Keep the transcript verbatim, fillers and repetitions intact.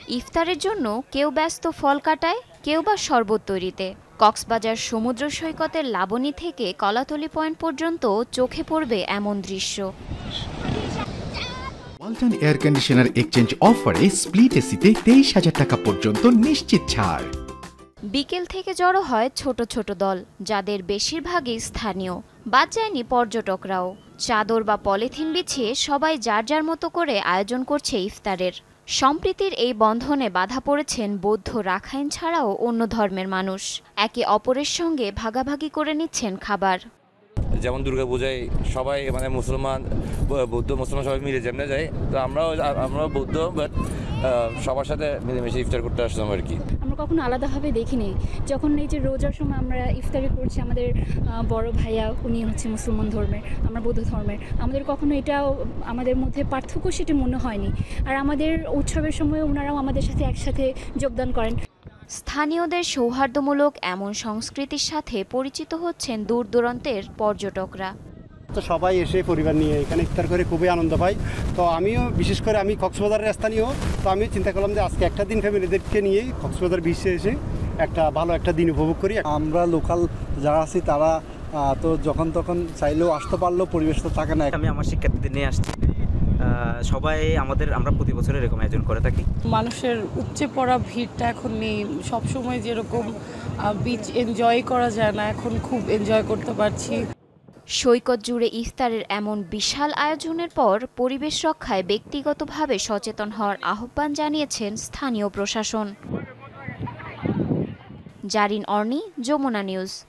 ইফতারের জন্য কেউ ব্যস্ত ফল কাটায়, কেউ বা শরবত তৈরিতে। কক্সবাজার সমুদ্র সৈকতের লাবণী থেকে কলাতলি পয়েন্ট পর্যন্ত চোখে পড়বে এমন দৃশ্য। ওয়ালটন এয়ার কন্ডিশনার এক্সচেঞ্জ অফারে স্প্লিট এসিতে তেইশ হাজার টাকা পর্যন্ত নিশ্চিত ছাড়। বিকেল থেকে জড়ো হয় ছোট ছোট দল, যাদের বেশিরভাগই স্থানীয়। বাদ যায়নি পর্যটকরাও। চাদর বা পলিথিন বিছিয়ে সবাই যার যার মতো করে আয়োজন করছে ইফতারের। সম্প্রীতির এই বন্ধনে বাধা পড়েছেন বৌদ্ধ রাখাইন ছাড়াও অন্য ধর্মের মানুষ। একে অপরের সঙ্গে ভাগাভাগি করে নিচ্ছেন খাবার। যেমন দুর্গাপূজায় সবাই মানে মুসলমান বৌদ্ধ মুসলমান সবাই মিলে যেমন যায়, তো আমরাও আমরাও বৌদ্ধ, বাট সবার সাথে মিলেমিশে ইফতার করতে আসলাম আর কি। আমরা কখনো আলাদাভাবে দেখিনি। যখন এই যে রোজার সময় আমরা ইফতারি করছি, আমাদের বড় ভাইয়া উনি হচ্ছে মুসলমান ধর্মের, আমরা বৌদ্ধ ধর্মের, আমাদের কখনো এটাও আমাদের মধ্যে পার্থক্য সেটা মনে হয়নি। আর আমাদের উৎসবের সময় ওনারাও আমাদের সাথে একসাথে যোগদান করেন। স্থানীয়দের সৌহার্দ্যমূলক এমন সংস্কৃতির সাথে পরিচিত হচ্ছেন দূর দূরান্তের পর্যটকরা। তো সবাই এসে পরিবার নিয়ে এখানে ইফতার করে খুবই আনন্দ পাই। তো আমিও বিশেষ করে আমি কক্সবাজারের স্থানীয়, তো আমি চিন্তা করলাম যে আজকে একটা দিন ফ্যামিলিদেরকে নিয়েই কক্সবাজার বিচে এসে একটা ভালো একটা দিন উপভোগ করি। আমরা লোকাল যারা আছি তারা তো যখন তখন চাইলেও আসতে পারলেও পরিবেশ তো থাকে না। আমি আমার শিক্ষার্থীদের নিয়ে আসছি। সবাই আমাদের আমরা প্রতি বছর এরকম আয়োজন করে থাকি। মানুষের উপচে পড়া ভিড়টা এখন নেই। সবসময় যেরকম বিচ এনজয় করা যায় না, এখন খুব এনজয় করতে পারছি। সৈকত জুড়ে ইফতারের এমন বিশাল আয়োজনের পর পরিবেশ রক্ষায় ব্যক্তিগতভাবে সচেতন হওয়ার আহ্বান জানিয়েছেন স্থানীয় প্রশাসন। জারিন অর্নি, যমুনা নিউজ।